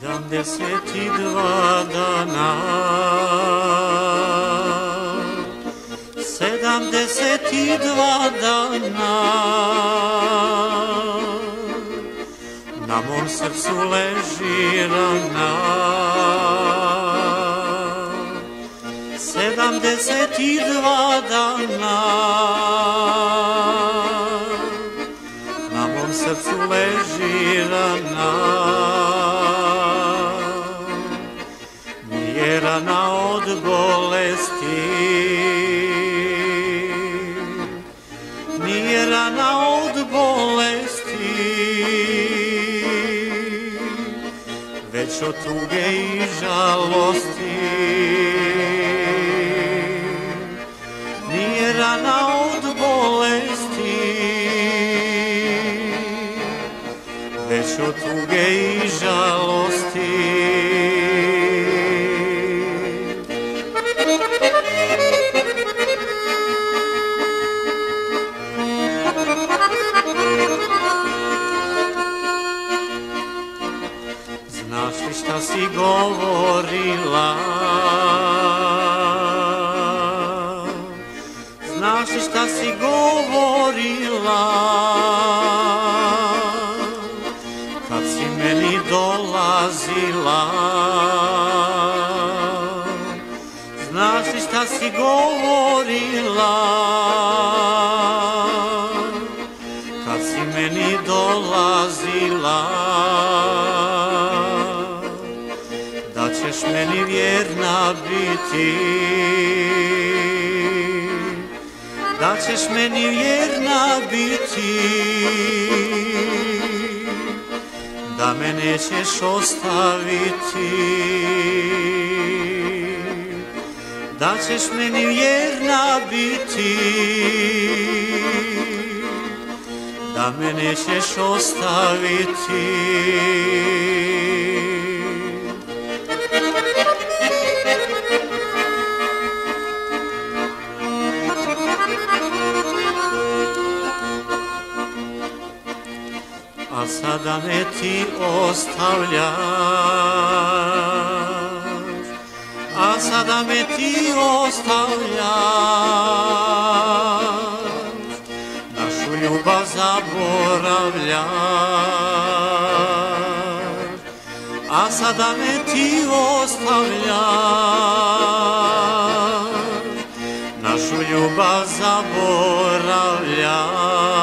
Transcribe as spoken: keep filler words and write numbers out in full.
Sedamdeset i dva dana, sedamdeset i dva dana, na mom srcu leži rana. Sedamdeset i dva dana, na mom srcu leži rana. Nije rana od bolesti, nije rana od bolesti, već od tuge i žalosti. Nije rana od bolesti, već od tuge i žalosti. Znaš li šta si govorila? Znaš li šta si govorila? Kad si meni dolazila? Znaš li šta si govorila? Kad si meni dolazila? Da ćeš meni vjerna biti, da ćeš meni vjerna biti, da me nećeš ostaviti, da ćeš meni vjerna biti, da me nećeš ostaviti. A sada me ti ostavljaš, a sada me ti ostavljaš, našu ljubav zaboravljaš, a sada me ti ostavljaš, našu ljubav zaboravljaš.